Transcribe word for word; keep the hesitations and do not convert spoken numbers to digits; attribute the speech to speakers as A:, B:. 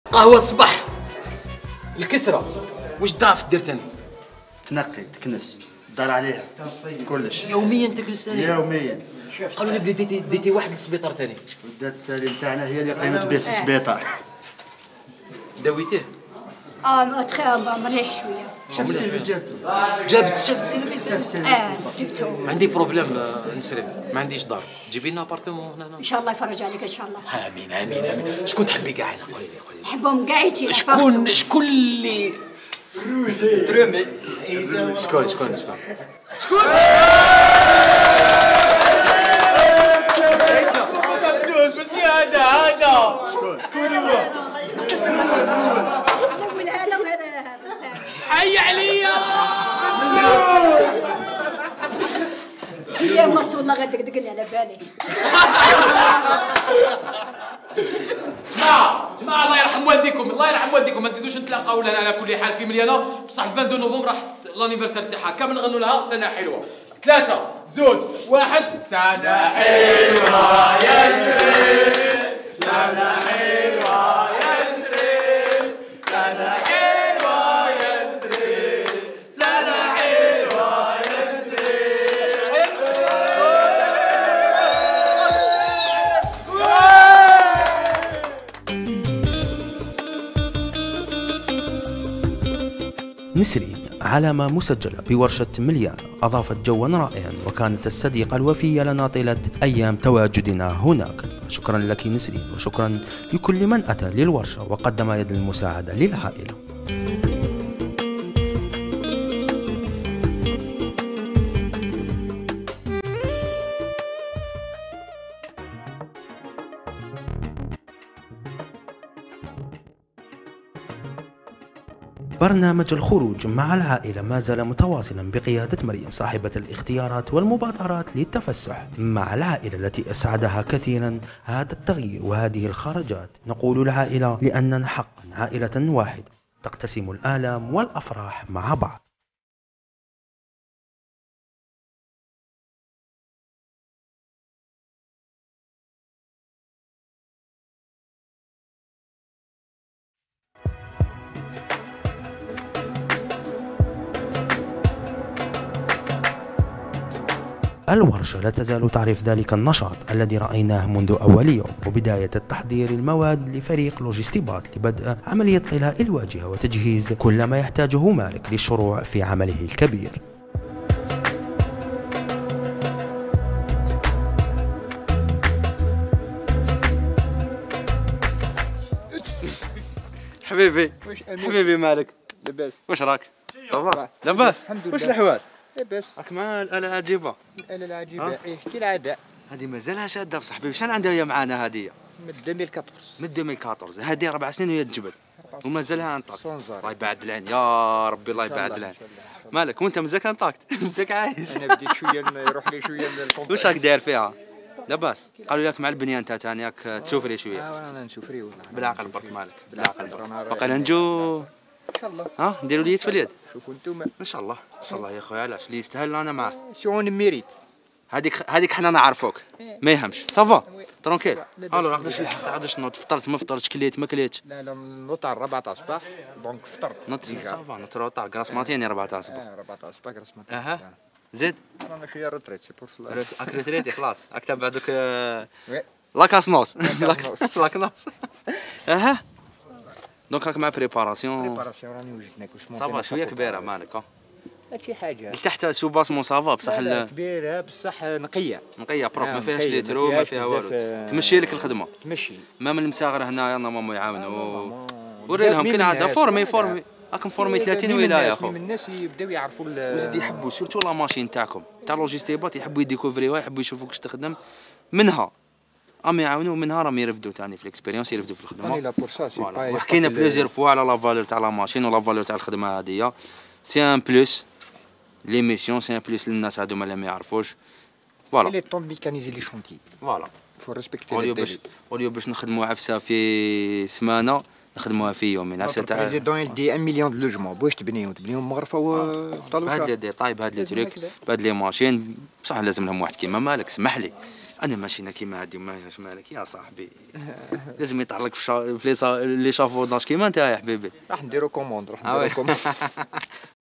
A: قهوة الصباح الكسرة. واش الضعف درت انا؟
B: تنقي تكنس دار عليها كلش
A: يوميا تكنس ثاني؟
B: يوميا.
A: قالوا لي بلي ديتي ديتي واحد للسبيطار ثاني.
B: ودات سالي نتاعنا هي اللي قيمت به في السبيطار.
A: داويتيه؟
C: اه مليح شويه.
B: شاف السيرفي جابتو.
A: جابت شافت السيرفيس
C: اه جبتو.
A: عندي بروبليم نسري، ما عنديش دار، جيبي لنا ابارتمون هنا.
C: ان شاء الله يفرج عليك ان شاء الله.
A: امين امين امين. شكون تحبي كاع هنا؟ قولي لي قولي لي.
C: نحبهم كاعيتي.
A: شكون شكون اللي
D: ترمي
A: شكون شكون شكون شكون مبدوس ماشي هذا هذا
B: شكون شكون هو؟
C: نقول هذا وهذا هذا.
A: حي عليا
C: يا مرت والله غدقدقني على بالي.
A: جماعة جماعة الله يرحم والديكم الله يرحم والديكم، ما نزيدوش نتلاقاو لنا على كل حال في مليانة، بصح اثنين وعشرين نوفمبر راح لانيفرسير تاعها كامل نغنوا لها سنة حلوة. ثلاثة زوج واحد. سنة حلوة يا نسرين، سنة حلوة يا نسرين، سنة حلوة يا نسرين، سنة حلوة يا نسرين.
E: نسرين علامة مسجلة بورشة مليان أضافت جوا رائعا، وكانت الصديقة الوفية لنا طيلة أيام تواجدنا هناك. شكرا لك نسرين، وشكرا لكل من أتى للورشة وقدم يد المساعدة للعائلة. برنامج الخروج مع العائلة ما زال متواصلا بقيادة مريم صاحبة الاختيارات والمبادرات للتفسح مع العائلة التي أسعدها كثيرا هذا التغيير وهذه الخرجات. نقول العائلة لأننا حقا عائلة واحدة تقتسم الآلام والأفراح مع بعض. الورشة لا تزال تعرف ذلك النشاط الذي رأيناه منذ أول يوم، وبداية التحضير المواد لفريق لوجستيبات لبدء عملية طلاء الواجهة وتجهيز كل ما يحتاجه مالك للشروع في عمله الكبير.
B: حبيبي حبيبي مالك
D: لاباس؟
B: واش راك؟ صافا لاباس؟
D: الحمد لله.
B: واش الاحوال؟
D: لاباس.
B: راك مع الآلة عجيبة.
D: الآلة العجيبة ايه كالعادة.
B: هذه مازالها شادة بصح حبيبي، شحال عندها هي معانا هذه؟
D: من ألفين وأربعطاش.
B: من ألفين وأربعطاش هذه أربع سنين وهي تجبد ومازالها انطاكت.
D: سونزار.
B: الله يبعد العين يا ربي، الله يبعد العين. مالك وانت مزاك انطاكت؟ مزاك عايش.
D: أنا بديت شوية نروح لي شوية للكومباس.
B: واش راك داير فيها؟ لاباس؟ قالوا لك مع البنيان تاع تاني راك تسوفري شوية.
D: اه انا نسوفري والله.
B: بالعقل برك مالك، بالعقل برك.
D: أنا
B: باقي نجو
D: ان شاء الله.
B: ها نديروا اليد في اليد
D: شوفوا انتم.
B: ان شاء الله ان شاء الله يا خويا. علاش اللي يستاهل انا معاه.
D: شعون ميريت.
B: هذيك هذيك حنا نعرفوك ما يهمش. صافا
D: وي.
B: ترونكيل.
D: لاباس.
B: الو قداش الحق قداش نوض؟ فطرت ما فطرتش؟ كليت ما كليتش؟
D: لا لا نوض على أربعة تاع الصباح دونك فطرت.
B: نوض صافا نوض روطار كراس ماتيني أربعة تاع الصباح.
D: اه أربعة تاع الصباح رسمت.
B: اها زيد
D: انا شوية ريتريت سي بور سلا.
B: اك ريتريتي خلاص راك تبع دوك
D: وي.
B: لاكاسنوس
D: لاكاسنوس.
B: لاكناس. اها دونك راك مع بريباراسيون.
D: بريباراسيون راني وجدت ناكل شمون.
B: صافا شويه كبيره مالك ها.
D: ماشي حاجة.
B: تحت سو باسمون صافا بصح
D: لا،
B: ال-
D: كبيرة بصح نقية.
B: نقيه بروك
D: آه،
B: ما فيهاش
D: نقية، ما
B: ليترو ما
D: فيهاش
B: فيها
D: بزاف،
B: والو.
D: آه،
B: تمشي لك الخدمه.
D: تمشي.
B: ما من المساغر هنايا نورمالمون يعاونوا.
D: نورمالمون.
B: وري لهم
D: مين
B: كاين عندها
D: الناس؟
B: فورمي
D: لا،
B: فورمي
D: لا.
B: راكم فورمي
D: إيه،
B: ثلاثين
D: مين
B: ولايه يا
D: الناس؟
B: خو.
D: مين الناس يبداو يعرفوا ال-
B: وزيد يحبوا سورتو لا ماشين تاعكم تاع لوجيستيبات، يحبوا يديكوفريوها، يحبوا يشوفوك واش تخدم منها. راهم يعاونوا منها، راهم يرفدوا تاني في الاكسبيريونس، يرفدوا في
D: راني
B: الخدمه.
D: لا بور سا سي با.
B: وحكينا بليزيور فوا على لا فالور تاع لا ماشين ولا فالور تاع الخدمه هذه. سي ان بلوس لي ميسيون، سي ان بلوس للناس هذوما اللي ما يعرفوش. فوالا
D: لي طون ميكانيزي لي شونتي.
B: فوالا
D: فو ريسبكتي
B: اوليو
D: لي
B: باش اوليو باش نخدموا عفسه في سمانه نخدموها في يومين. عفسه تاع
D: البريزيدون يدي واحد مليون د لوجمون بواش تبنيهم تبنيهم مغرفه
B: بهاد لي ديتاي بهاد لي تريك بهاد لي ماشين، بصح لازم لهم واحد كيما مالك. سمح لي انا ماشينا كيما هادي ماهيش مالك يا صاحبي. لازم يطلق في شا... في لي شافورداج كيما انت يا حبيبي.
D: راح نديرو كوموند راح
B: آه
D: نديرو كوموند.